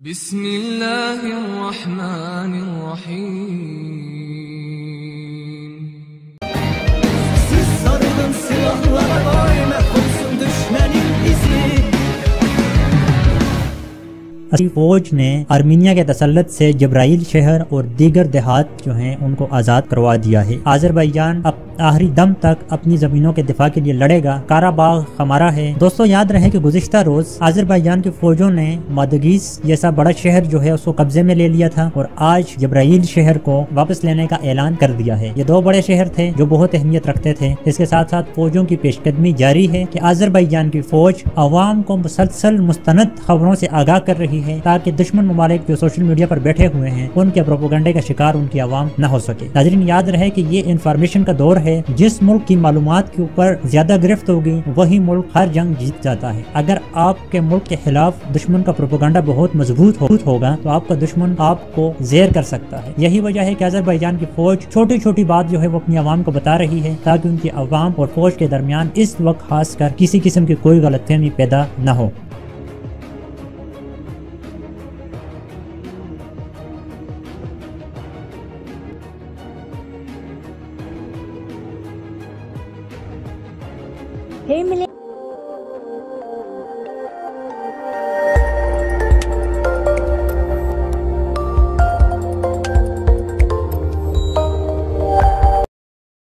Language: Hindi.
Bismillahirrahmanirrahim. Siz sarılın silahlara vay mahvolsun düşmenin izi. फौज ने आर्मीनिया के तसल्लुत से जब्राइल शहर और दीगर देहात जो हैं उनको आज़ाद करवा दिया है। आज़रबाईजान अब आखिरी दम तक अपनी ज़मीनों के दिफा के लिए लड़ेगा। काराबाग हमारा है। दोस्तों याद रहे कि गुज़िश्ता रोज़ आज़रबाईजान की फौजों ने मादगीस जैसा बड़ा शहर जो है उसको कब्जे में ले लिया था और आज जब्राइल शहर को वापस लेने का ऐलान कर दिया है। ये दो बड़े शहर थे जो बहुत अहमियत रखते थे। इसके साथ साथ फौजों की पेशकदमी जारी है कि आज़रबाईजान की फौज अवाम को मुसलसल मुस्तनद खबरों से आगाह कर रही है ताकि दुश्मन ममालिक जो सोशल मीडिया पर बैठे हुए हैं उनके प्रोपेगेंडे का शिकार उनकी आवाम न हो सके। नाज़रीन याद रहे कि ये इंफॉर्मेशन का दौर है। जिस मुल्क की मालूमात के ऊपर ज्यादा गिरफ्त होगी वही मुल्क हर जंग जीत जाता है। अगर आपके मुल्क के खिलाफ दुश्मन का प्रोपेगेंडा बहुत मजबूत होगा तो आपका दुश्मन आपको ज़ेर कर सकता है। यही वजह है कि आज़रबाईजान की फौज छोटी छोटी बात जो है वो अपनी आवाम को बता रही है ताकि उनकी आवाम और फौज के दरमियान इस वक्त खासकर किसी किस्म की कोई गलतफहमी पैदा न हो। Hey,